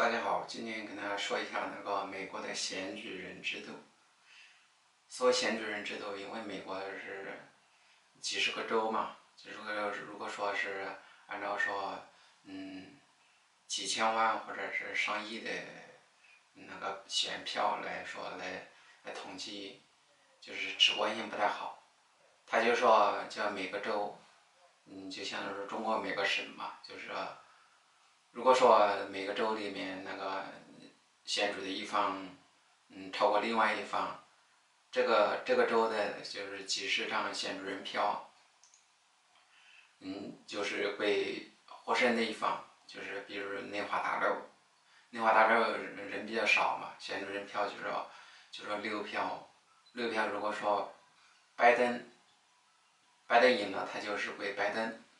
大家好，今天跟大家说一下那个美国的选举人制度。所谓选举人制度，因为美国是几十个州嘛，几十个州，如果说是按照说，几千万或者是上亿的那个选票来说来统计，就是直观性不太好。他就说叫每个州，就像是中国每个省嘛，就是说如果说每个州里面那个选举的一方，超过另外一方，这个州的就是几十张选举人票，就是归获胜的一方，就是比如内华达州，内华达州人比较少嘛，选举人票就说六票如果说拜登赢了，他就是归拜登，